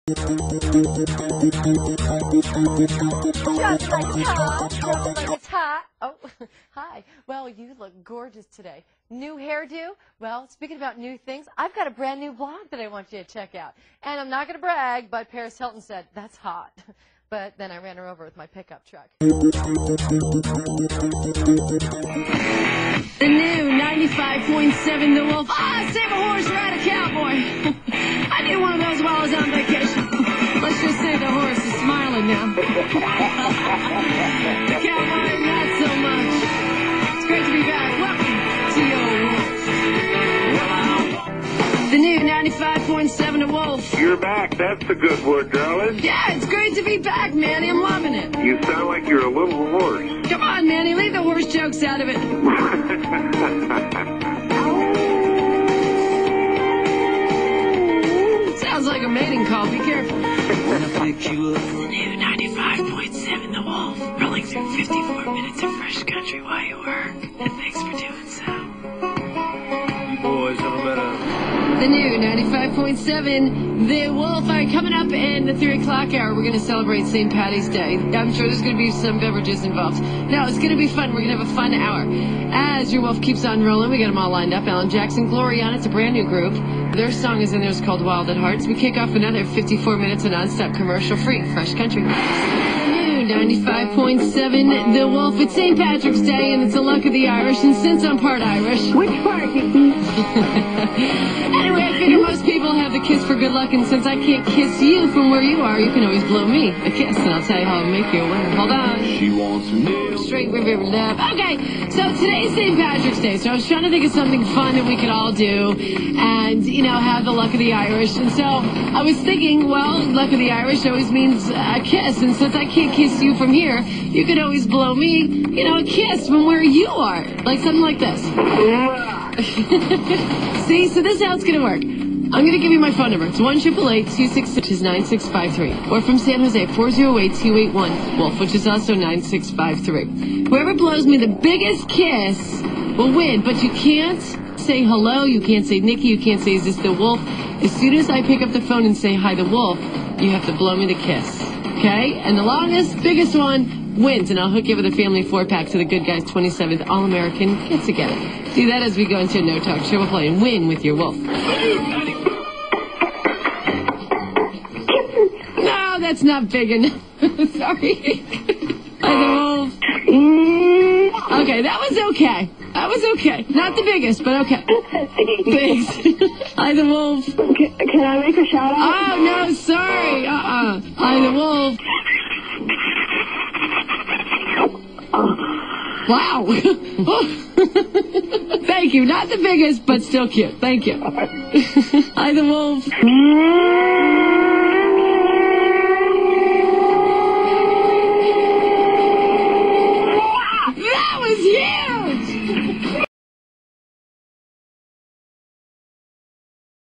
Just like it's hot, just like it's hot. Oh, hi. Well, you look gorgeous today. New hairdo? Well, speaking about new things, I've got a brand new blog that I want you to check out. And I'm not going to brag, but Paris Hilton said, that's hot. But then I ran her over with my pickup truck. The new 95.7 The Wolf. Save a horse, ride a cowboy. I need one of those while I was on vacation. Let's just say the horse is smiling now. The cowboy, not so much. It's great to be back. Welcome to your Wolf. The new 95.7 The Wolf. You're back. That's the good word, darling. Yeah, it's great to be back, Manny. I'm loving it. You sound like you're a little horse. Come on, Manny. Leave the horse jokes out of it. Sounds like a mating call. Be careful. Wanna pick you up. The new 95.7 The Wolf. Rolling through 54 minutes of fresh country while you work. And thanks for doing so. You boys have a better. The new 95.7 The Wolf. All right, coming up in the 3 o'clock hour, we're going to celebrate St. Patty's Day. I'm sure there's going to be some beverages involved. No, it's going to be fun. We're going to have a fun hour. As your Wolf keeps on rolling, we got them all lined up. Alan Jackson, Gloriana, it's a brand new group. Their song is in there. It's called Wild at Hearts. We kick off another 54 minutes of nonstop commercial-free fresh country. 95.7 The Wolf. It's St. Patrick's Day, and it's the luck of the Irish. And since I'm part Irish... Which part? Anyway, I figure most people have the kiss for good luck, and since I can't kiss you from where you are, you can always blow me a kiss, and I'll tell you how I'll make you a winner. Hold on. She wants a new. Straight river love. Okay, so today's St. Patrick's Day, so I was trying to think of something fun that we could all do and, have the luck of the Irish. And so I was thinking, well, luck of the Irish always means a kiss, and since I can't kiss you from here, you could always blow me, a kiss from where you are. Like something like this. See, so this is how it's going to work. I'm going to give you my phone number. It's 1-888-266-9653. Or from San Jose, 408-281-WOLF, which is also 9653. Whoever blows me the biggest kiss will win, but you can't say hello, you can't say Nikki, you can't say, is this the Wolf? As soon as I pick up the phone and say, hi, the Wolf, you have to blow me the kiss. Okay? And the longest, biggest one wins, and I'll hook you with a family 4-pack to the Good Guys 27th All-American Get Together. Do that as we go into a no-talk show. We'll play and win with your Wolf. No, that's not big enough. Sorry. Hi, the Wolf. Okay, that was okay. That was okay. Not the biggest, but okay. Thanks. Hi, the Wolf. Can I make a shout out? Oh, no, sorry. Hi, the Wolf. Wow. Thank you. Not the biggest, but still cute. Thank you. Hi, the Wolf.